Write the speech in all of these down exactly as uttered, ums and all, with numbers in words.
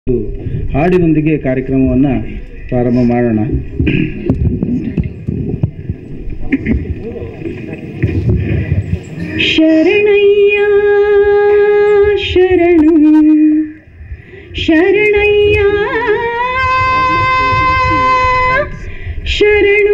ಹಾಡಿನೊಂದಿಗೆ ಕಾರ್ಯಕ್ರಮವನ್ನು ಪ್ರಾರಂಭ ಮಾಡೋಣ. ಶರಣಯ್ಯ ಶರಣು ಶರಣಯ್ಯ ಶರಣು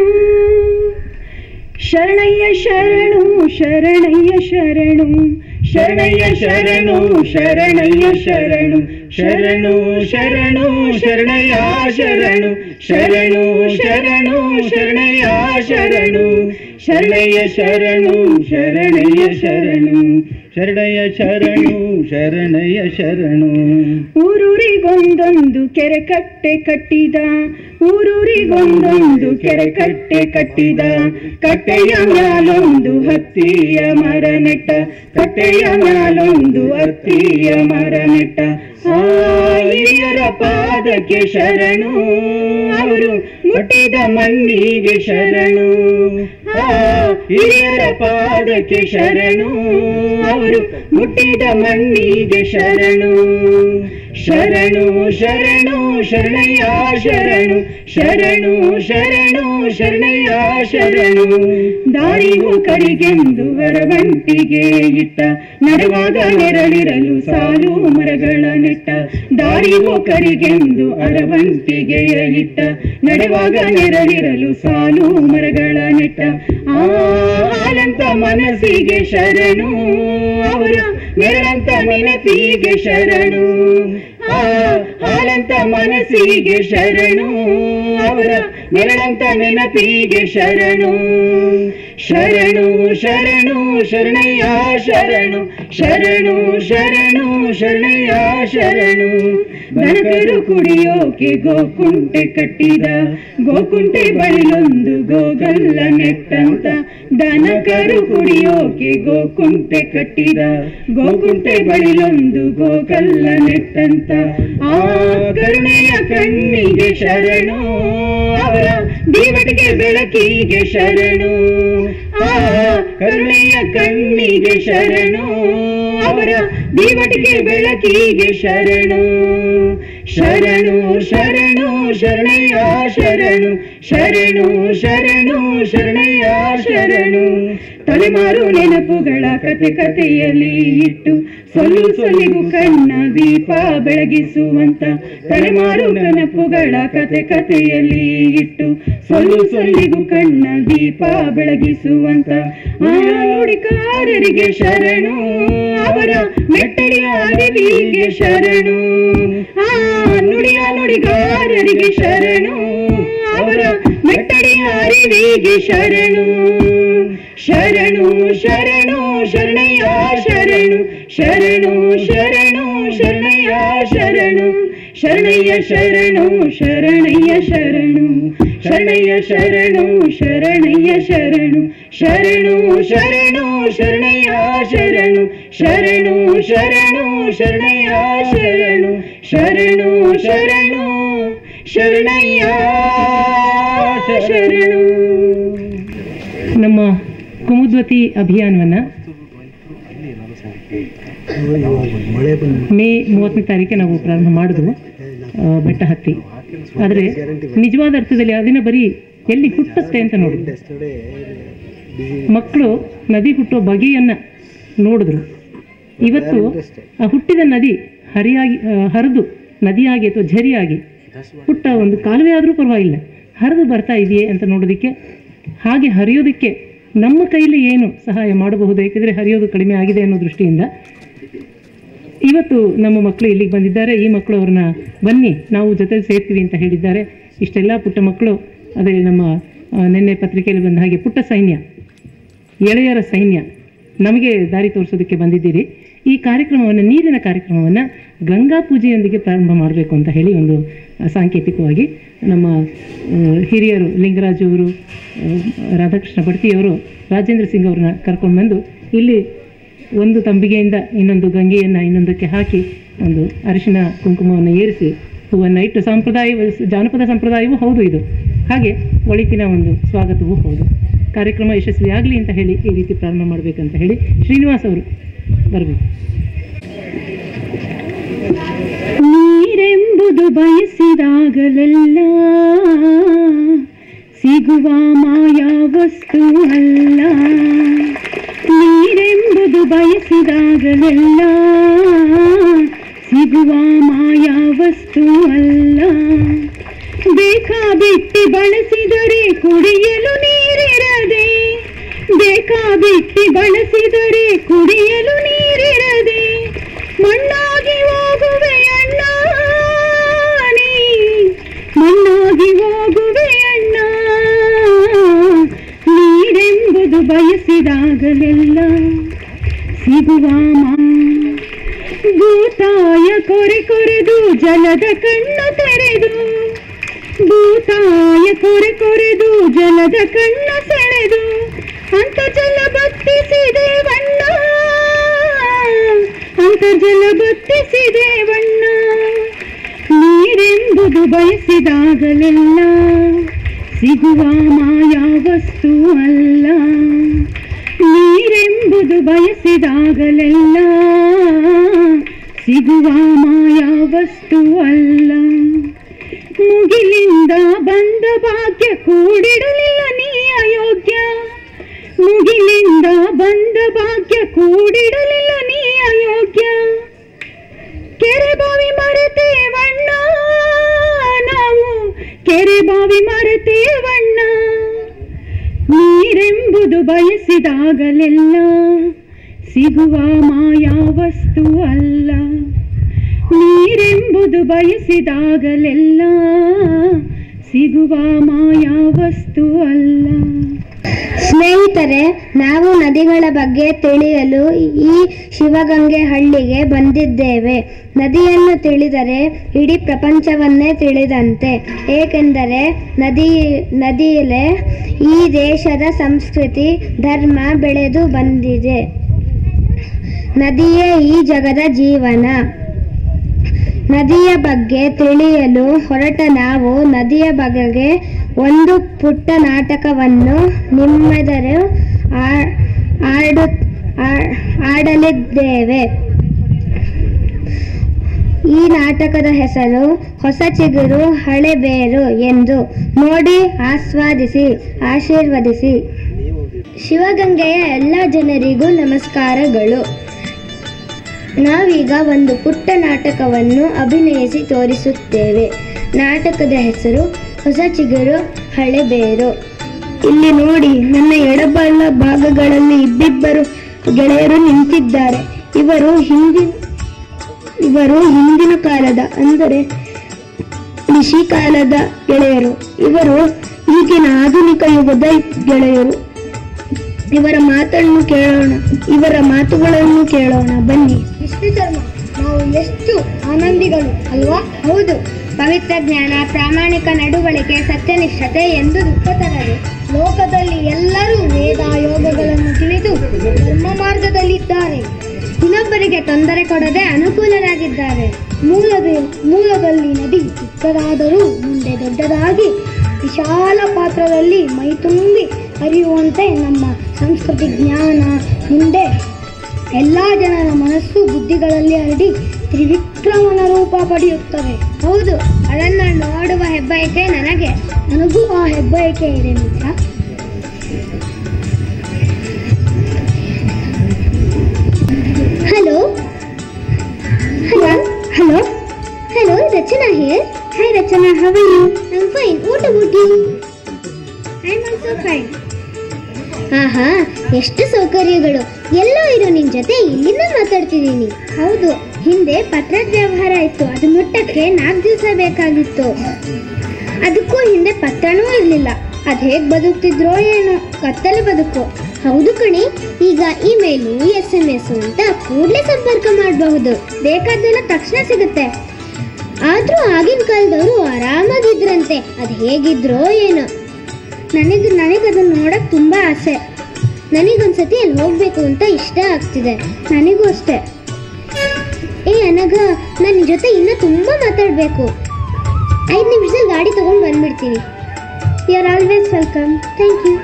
ಶರಣಯ್ಯ ಶರಣು ಶರಣಯ್ಯ ಶರಣು ಶರಣಯ್ಯ ಶರಣು ಶರಣಯ್ಯ ಶರಣು ಶರಣು ಶರಣು ಶರಣಯ್ಯ ಶರಣು ಶರಣು ಶರಣು ಶರಣಯ್ಯ ಶರಣು ಶರಣಯ್ಯ ಶರಣು ಶರಣಯ್ಯ ಶರಣು ಶರಣಯ್ಯ ಶರಣು ಶರಣಯ್ಯ ಶರಣು. ಊರೂರಿಗೊಂದೊಂದು ಕೆರೆ ಕಟ್ಟೆ ಕಟ್ಟಿದ ಊರೂರಿಗೊಂದೊಂದು ಕೆರೆ ಕಟ್ಟೆ ಕಟ್ಟಿದ ಕಟ್ಟೆಯ ಮ್ಯಾಲೊಂದು ಹತ್ತಿಯ ಮರ ನೆಟ್ಟ ಕಟ್ಟೆಯ ಮ್ಯಾಲೊಂದು ಹತ್ತಿಯ ಮರ ನೆಟ್ಟ ಆ ಹಿರಿಯರ ಪಾದಕ್ಕೆ ಶರಣು ಅವರು ಮುಟ್ಟಿದ ಮಣ್ಣಿಗೆ ಶರಣು. ಆ ಹಿರಿಯರ ಪಾದಕ್ಕೆ ಶರಣು ಅವರು ಮುಟ್ಟಿದ ಮಣ್ಣಿಗೆ ಶರಣು. ಶರಣು ಶರಣು ಶರಣಯ್ಯ ಶರಣು ಶರಣು ಶರಣು ಶರಣಯ್ಯ ಶರಣು. ದಾರಿಗೂ ಕರಿಗೆಂದು ವರವಂಟಿಗೆ ಇಟ್ಟ ನಡೆವಾಗ ನೆರಳಿರಲು ಸಾಲು ಮರಗಳ ನೆಟ್ಟ ದಾರಿಗೂ ಕರಿಗೆಂದು ಅರವಂಟಿಗೆಯ ಇಟ್ಟ ನಡೆವಾಗ ನೆರಳಿರಲು ಸಾಲು ಮರಗಳ ನೆಟ್ಟ ಆ ಹಾಲಂತ ಮನಸ್ಸಿಗೆ ಶರಣು ಅವರ ನೆರಳಂತ ನೆನಪಿಗೆ ಶರಣು. ಆ ಹಾಲಂತ ಮನಸ್ಸಿಗೆ ಶರಣು ಅವರ ನೆರಳಂತ ನೆನಪಿಗೆ ಶರಣು. ಶರಣು ಶರಣು ಶರಣಯ್ಯ ಶರಣು ಶರಣು ಶರಣು ಶರಣಯ್ಯ ಶರಣು. ದನಕರು ಕುಡಿಯೋಕೆ ಗೋಕುಂಟೆ ಕಟ್ಟಿದ ಗೋಕುಂಟೆ ಬಳಿಲೊಂದು ಗೋಗಲ್ಲ ನೆಟ್ಟಂತ ದನಕರು ಕುಡಿಯೋಕೆ ಗೋಕುಂಟೆ ಕಟ್ಟಿದ ಗೋಕುಂಟೆ ಬಳಿಲೊಂದು ಗೋಗಲ್ಲ ನೆಟ್ಟಂತ ಆ ಕರುಣೆಯ ಕಣ್ಣಿಗೆ ಶರಣು ಅವರ ದೀವಟಿಗೆ ಬೆಳಕಿಗೆ ಶರಣು. ಆ ಕರುಣೆಯ ಕಣ್ಣಿಗೆ ಶರಣು ಅವರ ದೀವಟಿಗೆ ಬೆಳಕಿಗೆ ಶರಣು. ಶರಣು ಶರಣು ಶರಣಯ್ಯ ಶರಣು ಶರಣು ಶರಣು ಶರಣಯ್ಯ ಶರಣು. ತಲೆಮಾರು ನೆನಪುಗಳ ಕತೆ ಕತೆಯಲ್ಲಿ ಇಟ್ಟು ಸೊಲ್ಲು ಸೊಲ್ಲಿಗೂ ಕಣ್ಣ ದೀಪ ಬೆಳಗಿಸುವಂತ ತಲೆಮಾರು ನೆನಪುಗಳ ಕತೆ ಕತೆಯಲ್ಲಿ ಇಟ್ಟು ಸೊಲ್ಲು ಸೊಲ್ಲಿಗೂ ಕಣ್ಣ ದೀಪ ಬೆಳಗಿಸುವಂತ ಆ ನುಡಿಕಾರರಿಗೆ ಶರಣು ಅವರ ಮೆಟ್ಟಡಿಯ ಅರಿವಿಗೆ ಶರಣು. ಆ ನುಡಿಯ ನುಡಿಗಾರರಿಗೆ ಶರಣು ಅವರ ಮೆಟ್ಟಡಿಯ ಅರಿವಿಗೆ ಶರಣು. ಶರಣು ಶರಣು ಶರಣಯ್ಯ ಶರಣು ಶರಣು ಶರಣು ಶರಣಯ್ಯ ಶರಣು ಶರಣಯ್ಯ ಶರಣು ಶರಣಯ್ಯ ಶರಣು ಶರಣಯ್ಯ ಶರಣು ಶರಣಯ್ಯ ಶರಣು ಶರಣು ಶರಣು ಶರಣಯ್ಯ ಶರಣು ಶರಣು ಶರಣು ಶರಣಯ್ಯ ಶರಣು ಶರಣು ಶರಣು ಶರಣಯ್ಯ ಶರಣು. ನಮ್ಮ ಕುಮುದ್ವತಿ ಅಭಿಯಾನವನ್ನು ಮೇ ಮೂವತ್ತನೇ ತಾರೀಕೆ ನಾವು ಪ್ರಾರಂಭ ಮಾಡಿದ್ವು ಬೆಟ್ಟ ಹತ್ತಿ. ಆದರೆ ನಿಜವಾದ ಅರ್ಥದಲ್ಲಿ ಅದನ್ನ ಬರೀ ಎಲ್ಲಿ ಹುಟ್ಟುತ್ತೆ ಅಂತ ನೋಡಿದ್ರು. ಮಕ್ಕಳು ನದಿ ಹುಟ್ಟೋ ಬಗೆಯನ್ನು ನೋಡಿದ್ರು. ಇವತ್ತು ಆ ಹುಟ್ಟಿದ ನದಿ ಹರಿಯಾಗಿ ಹರಿದು ನದಿಯಾಗಿ ಅಥವಾ ಝರಿಯಾಗಿ ಹುಟ್ಟ ಒಂದು ಕಾಲುವೆ ಆದರೂ ಪರವಾಗಿಲ್ಲ ಹರಿದು ಬರ್ತಾ ಇದೆಯೇ ಅಂತ ನೋಡೋದಕ್ಕೆ, ಹಾಗೆ ಹರಿಯೋದಕ್ಕೆ ನಮ್ಮ ಕೈಲಿ ಏನು ಸಹಾಯ ಮಾಡಬಹುದು, ಏಕೆಂದರೆ ಹರಿಯೋದು ಕಡಿಮೆ ಆಗಿದೆ ಅನ್ನೋ ದೃಷ್ಟಿಯಿಂದ ಇವತ್ತು ನಮ್ಮ ಮಕ್ಕಳು ಇಲ್ಲಿಗೆ ಬಂದಿದ್ದಾರೆ. ಈ ಮಕ್ಕಳು ಅವ್ರನ್ನ ಬನ್ನಿ ನಾವು ಜೊತೆಲಿ ಸೇರ್ತೀವಿ ಅಂತ ಹೇಳಿದ್ದಾರೆ. ಇಷ್ಟೆಲ್ಲ ಪುಟ್ಟ ಮಕ್ಕಳು, ಅದೇ ನಮ್ಮ ನಿನ್ನೆ ಪತ್ರಿಕೆಯಲ್ಲಿ ಬಂದ ಹಾಗೆ ಪುಟ್ಟ ಸೈನ್ಯ, ಎಳೆಯರ ಸೈನ್ಯ ನಮಗೆ ದಾರಿ ತೋರಿಸೋದಕ್ಕೆ ಬಂದಿದ್ದೀರಿ. ಈ ಕಾರ್ಯಕ್ರಮವನ್ನು, ನೀರಿನ ಕಾರ್ಯಕ್ರಮವನ್ನು ಗಂಗಾ ಪೂಜೆಯೊಂದಿಗೆ ಪ್ರಾರಂಭ ಮಾಡಬೇಕು ಅಂತ ಹೇಳಿ ಒಂದು ಸಾಂಕೇತಿಕವಾಗಿ ನಮ್ಮ ಹಿರಿಯರು ಲಿಂಗರಾಜ್ ಅವರು, ರಾಧಾಕೃಷ್ಣ ಬಡ್ತಿಯವರು, ರಾಜೇಂದ್ರ ಸಿಂಗ್ ಅವ್ರನ್ನ ಕರ್ಕೊಂಡು ಬಂದು ಇಲ್ಲಿ ಒಂದು ತಂಬಿಗೆಯಿಂದ ಇನ್ನೊಂದು ಗಂಗೆಯನ್ನು ಇನ್ನೊಂದಕ್ಕೆ ಹಾಕಿ ಒಂದು ಅರಿಶಿನ ಕುಂಕುಮವನ್ನು ಏರಿಸಿ ಹೂವನ್ನು ಇಟ್ಟು ಸಂಪ್ರದಾಯ ಜಾನಪದ ಸಂಪ್ರದಾಯವೂ ಹೌದು ಇದು, ಹಾಗೆ ಒಳಿತಿನ ಒಂದು ಸ್ವಾಗತವೂ ಹೌದು. ಕಾರ್ಯಕ್ರಮ ಯಶಸ್ವಿಯಾಗಲಿ ಅಂತ ಹೇಳಿ ಈ ರೀತಿ ಪ್ರಾರಂಭ ಮಾಡಬೇಕಂತ ಹೇಳಿ ಶ್ರೀನಿವಾಸ್ ಅವರು ಬರಬೇಕು. ನೀರೆಂಬು ವಸ್ತು ಅಲ್ಲ, ನೀರೆಂಬುದು ಬಯಸಿದಾಗಲೆಲ್ಲ ಸಿಗುವ ಮಾಯಾ ವಸ್ತು ಅಲ್ಲ. ಬೇಕಾಬಿಟ್ಟಿ ಬಳಸಿದರೆ ಕುಡಿಯಲು ನೀರಿರದೆ, ಬೇಕಾಬಿಟ್ಟಿ ಬಳಸಿದರೆ ಕುಡಿಯಲು ನೀರಿರದೆ ಮಣ್ಣಾಗಿ ಹೋಗುವೆ ಅಣ್ಣ, ನೀ ಮಣ್ಣಾಗಿ ಹೋಗುವೆ ಅಣ್ಣ. ನೀರೆಂಬುದು ಬಯಸಿದಾಗಲೆಲ್ಲ ಸಿಗುವ ಮಾ ಭೂತಾಯ ಕೊರೆ ಕೊರೆದು ಜಲದ ಕಣ್ಣು ತೆರೆದು, ಭೂತಾಯ ಕೊರೆ ಕೊರೆದು ಜಲದ ಕಣ್ಣು ಸೆಳೆದು ಅಂತರ್ಜಲ ಬತ್ತಿಸಿದೆ ಬಣ್ಣ, ಅಂತರ್ಜಲ ಬತ್ತಿಸಿದೆ ಬಣ್ಣ. ನೀರೆಂಬುದು ಬಯಸಿದಾಗಲೆಲ್ಲ ಸಿಗುವ ಮಾಯಾ ವಸ್ತು ಅಲ್ಲ, ನೀರೆಂಬುದು ಬಯಸಿದಾಗಲೆಲ್ಲ ಸಿಗುವ ಮಾಯಾ ವಸ್ತು ಅಲ್ಲ. ಮುಗಿಲಿಂದ ಬಂದ ಭಾಗ್ಯ ಕೂಡಿಡಲಿಲ್ಲ ನೀ ಅಯೋಗ್ಯ, ಮುಗಿಲಿಂದ ಬಂದ ಭಾಗ್ಯ ಕೂಡಿಡಲಿಲ್ಲ ನೀ ಅಯೋಗ್ಯ. ಕೆರೆ ಬಾವಿ ಮರೆತೇವಣ್ಣ ನಾವು, ಕೆರೆ ಬಾವಿ ಮರೆತೇವಣ್ಣ. ನೀರೆಂಬುದು ಬಯಸಿದಾಗಲೆಲ್ಲ ಸಿಗುವ ಮಾಯಾ ವಸ್ತು ಅಲ್ಲ, ನೀರೆಂಬುದು ಬಯಸಿದಾಗಲೆಲ್ಲ ಸಿಗುವ ಮಾಯಾ ವಸ್ತು ಅಲ್ಲ. ಸ್ನೇಹಿತರೆ, ನಾವು ನದಿಗಳ ಬಗ್ಗೆ ತಿಳಿಯಲು ಈ ಶಿವಗಂಗೆ ಹಳ್ಳಿಗೆ ಬಂದಿದ್ದೇವೆ. ನದಿಯನ್ನು ತಿಳಿದರೆ ಇಡೀ ಪ್ರಪಂಚವನ್ನೇ ತಿಳಿದಂತೆ, ಏಕೆಂದರೆ ನದಿ ನದಿಯಲ್ಲೇ ಈ ದೇಶದ ಸಂಸ್ಕೃತಿ ಧರ್ಮ ಬೆಳೆದು ಬಂದಿದೆ. ನದಿಯೇ ಈ ಜಗದ ಜೀವನ. ನದಿಯ ಬಗ್ಗೆ ತಿಳಿಯಲು ಹೊರಟ ನಾವು ನದಿಯ ಬಗೆಗೆ ಒಂದು ಪುಟ್ಟ ನಾಟಕವನ್ನು ನಿಮ್ಮೆದುರು ಆಡು ಆಡಲಿದ್ದೇವೆ. ಈ ನಾಟಕದ ಹೆಸರು ಹೊಸ ಚಿಗುರು ಹಳೆ ಬೇರು ಎಂದು. ನೋಡಿ, ಆಸ್ವಾದಿಸಿ, ಆಶೀರ್ವದಿಸಿ. ಶಿವಗಂಗೆಯ ಎಲ್ಲ ಜನರಿಗೂ ನಮಸ್ಕಾರಗಳು. ನಾವೀಗ ಒಂದು ಪುಟ್ಟ ನಾಟಕವನ್ನು ಅಭಿನಯಿಸಿ ತೋರಿಸುತ್ತೇವೆ. ನಾಟಕದ ಹೆಸರು ಹೊಸ ಚಿಗುರು ಹಳೆ ಬೇರು. ಇಲ್ಲಿ ನೋಡಿ, ನನ್ನ ಎಡಬಲ ಭಾಗಗಳಲ್ಲಿ ಇಬ್ಬಿಬ್ಬರು ಗೆಳೆಯರು ನಿಂತಿದ್ದಾರೆ. ಇವರು ಹಿಂದಿನ ಇವರು ಹಿಂದಿನ ಕಾಲದ ಅಂದರೆ ಋಷಿ ಕಾಲದ ಗೆಳೆಯರು. ಇವರು ಈಗಿನ ಆಧುನಿಕ ಯುಗದ ಗೆಳೆಯರು. ಇವರ ಮಾತನ್ನು ಕೇಳೋಣ ಇವರ ಮಾತುಗಳನ್ನು ಕೇಳೋಣ ಬನ್ನಿ. ವಿಷ್ಣು ಶರ್ಮಾ, ನಾವು ಎಷ್ಟು ಆನಂದಿಗಳು ಅಲ್ವಾ? ಹೌದು, ಪವಿತ್ರ ಜ್ಞಾನ, ಪ್ರಾಮಾಣಿಕ ನಡವಳಿಕೆ, ಸತ್ಯನಿಷ್ಠತೆ ಎಂದು ದುಃಖತರರು. ಲೋಕದಲ್ಲಿ ಎಲ್ಲರೂ ವೇದ ಯೋಗಗಳನ್ನು ತಿಳಿದು ಧರ್ಮ ಮಾರ್ಗದಲ್ಲಿದ್ದಾರೆ. ಇನ್ನೊಬ್ಬರಿಗೆ ತೊಂದರೆ ಕೊಡದೆ ಅನುಕೂಲರಾಗಿದ್ದಾರೆ. ಮೂಲದ ಮೂಲದಲ್ಲಿ ನದಿ ಚಿಕ್ಕದಾದರೂ ಮುಂದೆ ದೊಡ್ಡದಾಗಿ ವಿಶಾಲ ಪಾತ್ರದಲ್ಲಿ ಮೈತುಂಬಿ ಹರಿಯುವಂತೆ ನಮ್ಮ ಸಂಸ್ಕೃತಿ ಜ್ಞಾನ ಮುಂದೆ ಎಲ್ಲ ಜನರ ಮನಸ್ಸು ಬುದ್ಧಿಗಳಲ್ಲಿ ಹರಡಿ ತ್ರಿವಿಕ್ರಮನ ರೂಪ ಪಡೆಯುತ್ತವೆ. ಹೌದು, ಅದನ್ನು ನೋಡುವ ಹೆಬ್ಬಯಕೆ ನನಗೆ. ನನಗೂ ಆ ಹೆಬ್ಬಯಕೆ ಇದೆ ಮಿತ್ರ. Hello hello hello hello Rachana here. Hi Rachana, how are you? I am fine. What about you? I am also fine. ಆಹಾ, ಎಷ್ಟು ಸೌಕರ್ಯಗಳು. ಎಲ್ಲೋ ಇರೋ ನಿನ್ನ ಜೊತೆ ಇಲ್ಲಿಂದ ಮಾತಾಡ್ತಿದ್ದೀನಿ. ಹೌದು, ಹಿಂದೆ ಪತ್ರದ ವ್ಯವಹಾರ ಇತ್ತು. ಅದು ಮುಟ್ಟಕ್ಕೆ ನಾಲ್ಕು ದಿವಸ ಬೇಕಾಗಿತ್ತು. ಅದಕ್ಕೂ ಹಿಂದೆ ಪತ್ರನೂ ಇರಲಿಲ್ಲ. ಅದು ಹೇಗೆ ಬದುಕ್ತಿದ್ರೋ ಏನೋ, ಕತ್ತಲೆ ಬದುಕು. ಹೌದು ಕಣಿ, ಈಗ ಇಮೇಲು ಎಸ್ ಎಮ್ ಎಸ್ ಅಂತ ಕೂಡಲೇ ಸಂಪರ್ಕ ಮಾಡಬಹುದು. ಬೇಕಾದ್ದೆಲ್ಲ ತಕ್ಷಣ ಸಿಗುತ್ತೆ. ಆದರೂ ಆಗಿನ ಕಾಲದವರು ಆರಾಮಾಗಿದ್ರಂತೆ. ಅದು ಹೇಗಿದ್ರೋ ಏನೋ. ನನಗೆ ನನಗದನ್ನು ನೋಡೋಕ್ಕೆ ತುಂಬ ಆಸೆ. ನನಗೊಂದ್ಸತಿ ಅಲ್ಲಿ ಹೋಗಬೇಕು ಅಂತ ಇಷ್ಟ ಆಗ್ತಿದೆ. ನನಗೂ ಅಷ್ಟೇ. ಏ ಅನಘ, ನನ್ನ ಜೊತೆ ಇನ್ನೂ ತುಂಬ ಮಾತಾಡಬೇಕು. ಐದು ನಿಮಿಷದಲ್ಲಿ ಗಾಡಿ ತೊಗೊಂಡು ಬಂದ್ಬಿಡ್ತೀನಿ. You are always welcome. Thank you.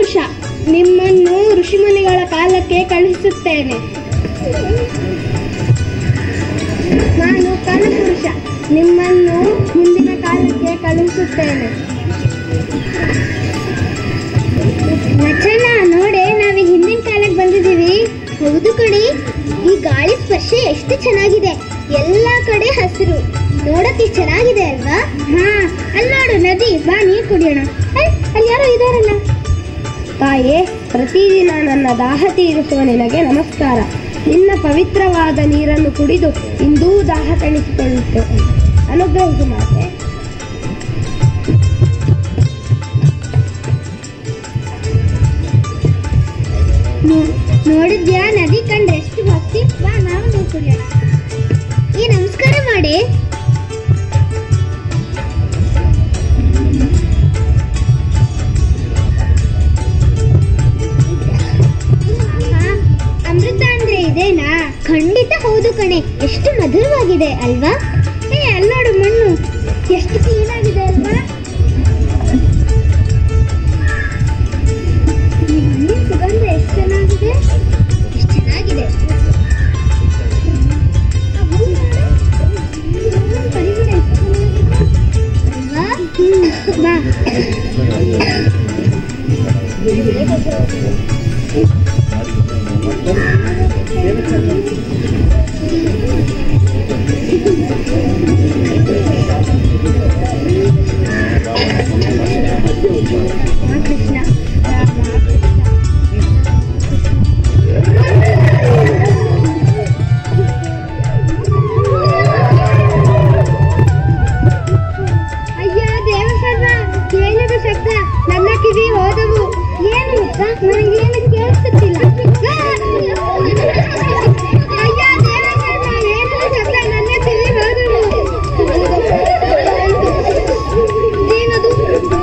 ಕಾಲಪುರುಷ, ನಿಮ್ಮನ್ನು ಋಷಿಮುನಿಗಳ ಕಾಲಕ್ಕೆ ಕಳುಹಿಸುತ್ತೇನೆ. ನಾನು ಕಾಲಪುರುಷ, ನಿಮ್ಮನ್ನು ಮುಂದಿನ ಕಾಲಕ್ಕೆ ಕಳುಹಿಸುತ್ತೇನೆ. ರಚನಾ, ನೋಡೆ ನಾವೀಗ ಹಿಂದಿನ ಕಾಲಕ್ಕೆ ಬಂದಿದ್ದೀವಿ. ಹೌದು ಕಣೆ, ಈ ಗಾಳಿ ಸ್ಪರ್ಶ ಎಷ್ಟು ಚೆನ್ನಾಗಿದೆ. ಎಲ್ಲ ಕಡೆ ಹಸಿರು, ನೋಡಕ್ಕೆ ಚೆನ್ನಾಗಿದೆ ಅಲ್ವಾ? ಹಾ, ಅಲ್ಲಿ ನೋಡು ನದಿ, ಬಾ ನೀರು ಕುಡಿಯೋಣ. ಅಲ್ಲಿ ಯಾರೋ ಇದಾರಲ್ಲ. ತಾಯೇ, ಪ್ರತಿದಿನ ನನ್ನ ದಾಹ ತೀರಿಸುವ ನಿನಗೆ ನಮಸ್ಕಾರ. ನಿನ್ನ ಪವಿತ್ರವಾದ ನೀರನ್ನು ಕುಡಿದು ಇಂದೂ ದಾಹ ತಣಿಸಿಕೊಳ್ಳುತ್ತೇನೆ. ಅನುಗ್ರಹಿಸು ಮಾತೆ. ನೋಡಿದ್ಯಾ, ನದಿ ಕಂಡ್ರೆ ಎಷ್ಟು ಭಕ್ತಿ. ಬಾ ನಾವು ನೀರು ಕುಡಿಯೋಣ. ಈ ನಮಸ್ಕಾರ ಮಾಡಿ. ಅಮೃತ ಅಂದ್ರೆ ಇದೇನಾ? ಖಂಡಿತ ಹೌದು ಕಣೆ, ಎಷ್ಟು ಮಧುರವಾಗಿದೆ ಅಲ್ವಾ? ಏ ಅಲ್ಲೋಡು, ಮಣ್ಣು ಎಷ್ಟು ಕ್ಲೀನ್ ಆಗಿದೆ ಅಲ್ವಾ? ಈ ಮಣ್ಣಿನ ಸುಗಂಧ ಎಷ್ಟು ಚೆನ್ನಾಗಿದೆ, ಎಷ್ಟು ಚೆನ್ನಾಗಿದೆ ಅಲ್ವಾ? ಬಾ. ಅಯ್ಯ ದೇವಸರ್ವ, ಕೇಳಿದ ಶಬ್ದ ನನ್ನ ಕಿವಿ ಹೋದವು. ಏನು ನನಗೇನು ಕೇಳಿಸುತ್ತಿಲ್ಲ. ಅಯ್ಯ ದೇವಸರ್ವ, ಹೇಳಿದ ಶಬ್ದ ನನ್ನ ಕಿವಿ ಹೋದವು. ಏನದು?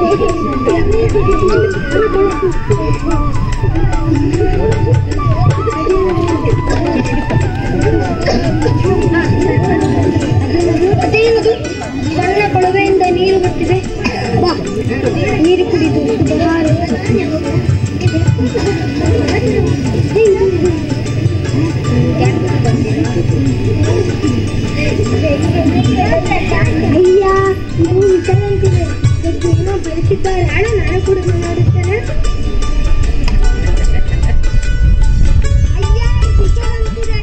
ಅದೇನದು? ಸಣ್ಣ ಕೊಳವೆಯಿಂದ ನೀರು ಬರ್ತಿದೆ. ಬಾ, ನೀರು ಕುಡಿದು ಅಯ್ಯ, ಇದು ವಿಚಾರಂತಿದೆ. ಏನೋ ಬೆಳೆಸಿದ್ದಾರೆ. ಅಣ್ಣ, ನಾನು ಕೂಡ ನೋಡುತ್ತೇನೆ. ಅಯ್ಯ, ವಿಚಾರಂತಿದೆ.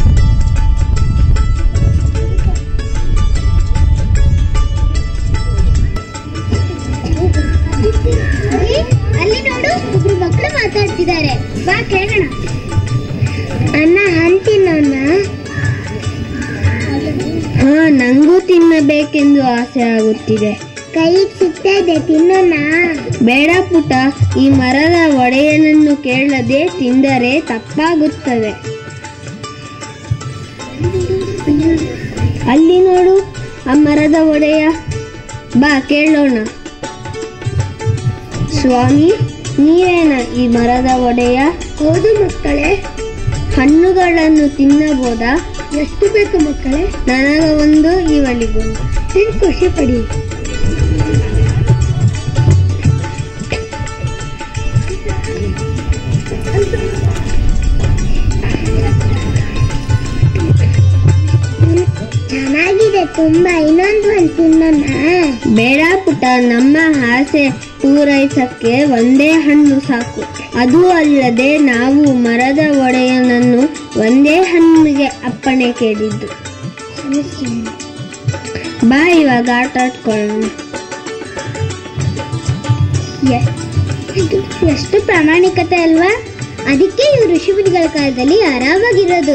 ಅಲ್ಲಿ ನೋಡು, ಒಬ್ರು ಮಕ್ಕಳು ಮಾತಾಡ್ತಿದ್ದಾರೆ. ಬಾ ಕೇಳೋಣ. ಅನ್ನ ಹಣ್ಣು ತಿನ್ನೋಣ. ಹಾ, ನಂಗೂ ತಿನ್ನಬೇಕೆಂದು ಆಸೆ ಆಗುತ್ತಿದೆ. ಕೈ ಸಿಗ್ತದೆ, ತಿನ್ನೋಣ. ಬೇಡ ಪುಟ, ಈ ಮರದ ಒಡೆಯನನ್ನು ಕೇಳದೆ ತಿಂದರೆ ತಪ್ಪಾಗುತ್ತದೆ. ಅಲ್ಲಿ ನೋಡು, ಆ ಮರದ ಒಡೆಯ. ಬಾ ಕೇಳೋಣ. ಸ್ವಾಮಿ, ನೀವೇನ ಈ ಮರದ ಒಡೆಯ? ಹೌದು ಮಕ್ಕಳೇ. ಹಣ್ಣುಗಳನ್ನು ತಿನ್ನಬಹುದಾ? ಎಷ್ಟು ಬೇಕು ಮಕ್ಕಳೇ? ನನಗ ಒಂದು, ಇವಳಿಗೊಂದು. ತಿನ್ ಖುಷಿ ಪಡಿ. ಚೆನ್ನಾಗಿದೆ ತುಂಬಾ. ಇನ್ನೊಂದು ಒಂದು ತಿನ್ನೋಣ. ಬೇಡ ಪುಟ, ನಮ್ಮ ಆಸೆ ಪೂರೈಸಕ್ಕೆ ಒಂದೇ ಹಣ್ಣು ಸಾಕು. ಅದು ಅಲ್ಲದೆ ನಾವು ಮರದ ಒಡೆಯನನ್ನು ಒಂದೇ ಹಣ್ಣಿಗೆ ಅಪ್ಪಣೆ ಕೇಳಿದ್ದು. ಬಾ, ಇವಾಗ ಆಟ ಆಡ್ಕೊಳ್ಳೋಣ. ಎಷ್ಟು ಪ್ರಾಮಾಣಿಕತೆ ಅಲ್ವಾ? ಅದಕ್ಕೆ ಇವರು ಋಷಿಮುನಿಗಳ ಕಾಲದಲ್ಲಿ ಆರಾಮಾಗಿರೋದು.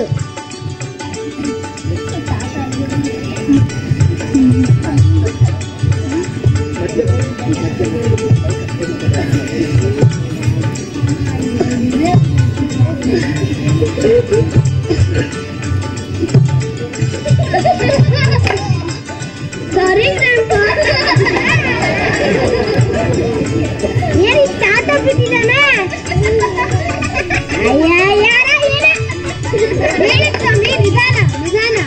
ಸಾರಿ ಗ್ರಾಂಡ್ಪಾ. ಏನ್ ಇಷ್ಟ ಆಟ ಬಿಟ್ಟಿದ್ದಾನೆ? ಅಯ್ಯ ಯಾರ ಏನ ಹೇಳಿ ಸ್ವಾಮಿ, ನಿಧಾನ ನಿಧಾನ.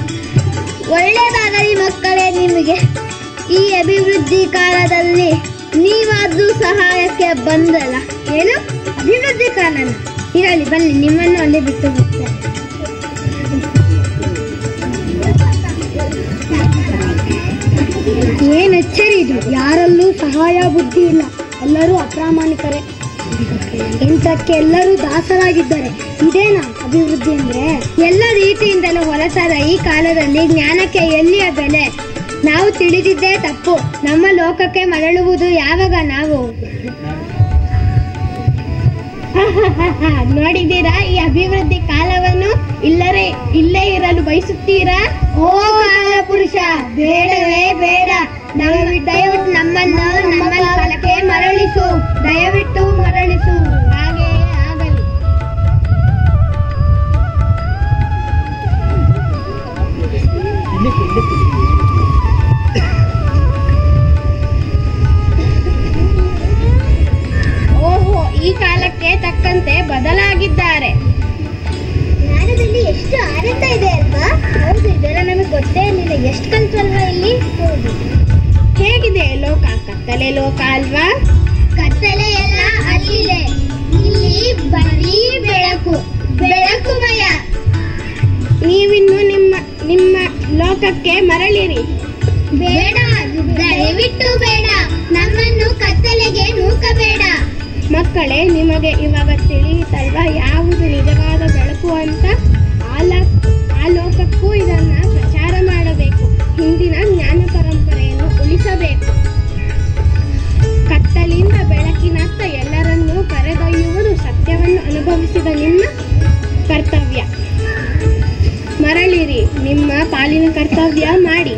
ಒಳ್ಳೆಯದಾಗಲಿ ಮಕ್ಕಳೇ ನಿಮಗೆ. ಈ ಅಭಿವೃದ್ಧಿ ಕಾಲದಲ್ಲಿ ಅದಕ್ಕೆ ಬಂದಲ್ಲ. ಏನು ಅಭಿವೃದ್ಧಿ ಕಾರಣ ಇರಲಿ, ಬನ್ನಿ ನಿಮ್ಮನ್ನು ಅಲ್ಲೇ ಬಿಟ್ಟು ಹೋಗ್ತಾರೆ. ಏನು ಎಚ್ಚರಿ ಇದು, ಯಾರಲ್ಲೂ ಸಹಾಯ ಬುದ್ಧಿ ಇಲ್ಲ, ಎಲ್ಲರೂ ಅಪ್ರಾಮಾಣಿಕರೇ. ಇಂಥಕ್ಕೆ ಎಲ್ಲರೂ ದಾಸರಾಗಿದ್ದಾರೆ. ಇದೇನಾ ಅಭಿವೃದ್ಧಿ ಅಂದ್ರೆ? ಎಲ್ಲ ರೀತಿಯಿಂದಲೂ ಹೊರತಾದ ಈ ಕಾಲದಲ್ಲಿ ಜ್ಞಾನಕ್ಕೆ ಎಲ್ಲಿಯ ಬೆಲೆ? ನಾವು ತಿಳಿದಿದ್ದೇ ತಪ್ಪು. ನಮ್ಮ ಲೋಕಕ್ಕೆ ಮರಳುವುದು ಯಾವಾಗ ನಾವು? ನೋಡಿದ್ದೀರಾ ಈ ಅಭಿವೃದ್ಧಿ ಕಾಲವನ್ನು? ಇಲ್ಲರೇ ಇಲ್ಲೇ ಇರಲು ಬಯಸುತ್ತೀರಾ? ಓ ಕಾಲ ಪುರುಷ, ಬೇಡವೇ ಬೇಡ. ದಯವಿಟ್ಟು ನಮ್ಮನ್ನು ನಮ್ಮ ಕಾಲಕ್ಕೆ ಮರಳಿಸು, ದಯವಿಟ್ಟು ಮರಳಿಸು. ಹಾಗೆಯೇ ಆಗಲಿ. ಓಹೋ, ಈ ಕಾಲಕ್ಕೆ ತಕ್ಕಂತೆ ಬದಲಾಗಿದ್ದಾರೆ. ಜ್ಞಾನದಲ್ಲಿ ಎಷ್ಟು ಆನಂದ ಇದೆ ಅಲ್ವಾ? ಹೌದು, ಇದೆಲ್ಲ ನಮಗೆ ಗೊತ್ತೇ ಇರಲಿಲ್ಲ. ಎಷ್ಟು ಕಲ್ತಲ್ವಾ ಇಲ್ಲಿ. ಹೌದು. ಹೇಗಿದೆ ಲೋಕ? ಕತ್ತಲೆ ಲೋಕ ಅಲ್ವಾ? ಕತ್ತಲೆ ಎಲ್ಲ ಅಲ್ಲಿದೆ, ಇಲ್ಲಿ ಬರೀ ಬೆಳಕು, ಬೆಳಕುಮಯ. ನೀವಿನ್ನು ನಿಮ್ಮ ನಿಮ್ಮ ಲೋಕಕ್ಕೆ ಮರಳಿರಿ. ಬೇಡ, ದಯವಿಟ್ಟು ಬೇಡ. ನಮ್ಮನ್ನು ಕತ್ತಲೆಗೆ ನೂಕಬೇಡ. ಮಕ್ಕಳೇ, ನಿಮಗೆ ಇವಾಗ ತಿಳಿಯುತ್ತಲ್ವಾ ಯಾವುದು ನಿಜವಾದ ಬೆಳಕು ಅಂತ? ಆಲ ಆ ಲೋಕಕ್ಕೂ ಇದನ್ನ ಪ್ರಚಾರ ಮಾಡಬೇಕು. ಹಿಂದಿನ ಜ್ಞಾನ ಪರಂಪರೆಯನ್ನು ಉಳಿಸಬೇಕು. ಕತ್ತಲಿಂದ ಬೆಳಕಿನತ್ತ ಎಲ್ಲರನ್ನೂ ಕರೆದೊಯ್ಯುವುದು ಸತ್ಯವನ್ನು ಅನುಭವಿಸಿದ ನಿಮ್ಮ ಕರ್ತವ್ಯ. ಮರಳಿರಿ, ನಿಮ್ಮ ಪಾಲಿನ ಕರ್ತವ್ಯ ಮಾಡಿ.